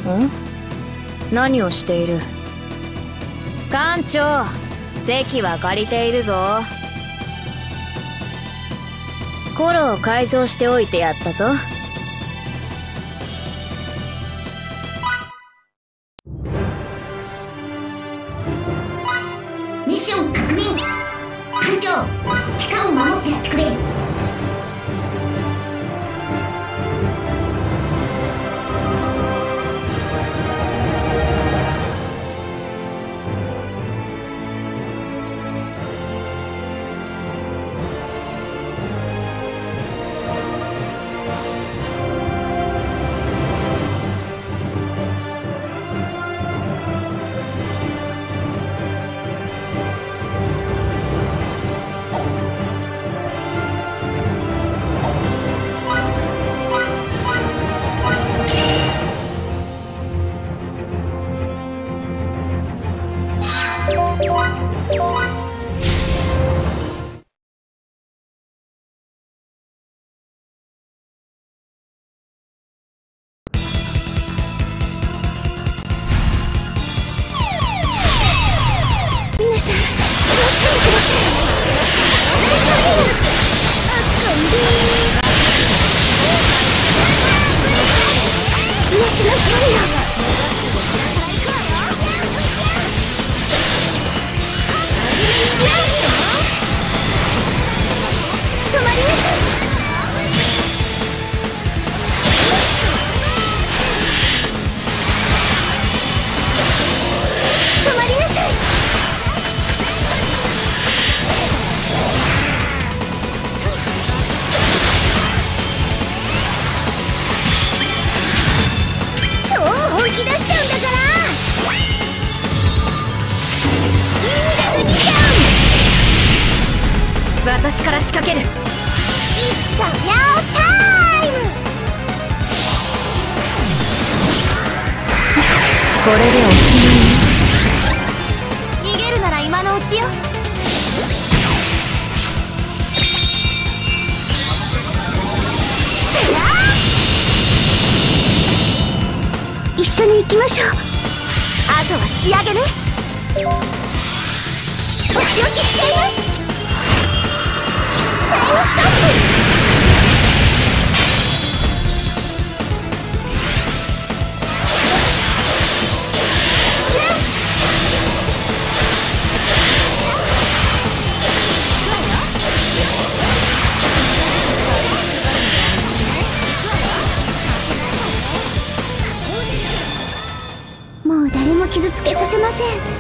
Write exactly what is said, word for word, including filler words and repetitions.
ん？何をしている？艦長、席は借りているぞ。コロを改造しておいてやったぞ。 ミッション確認。艦長、期間を守ってやってくれ。 私から仕掛ける。 It's your time! これでおしまい。 逃げるなら今のうちよ。一緒に行きましょう。あとは仕上げね。お仕置きしちゃいます。タイムストップ。もう誰も傷つけさせません。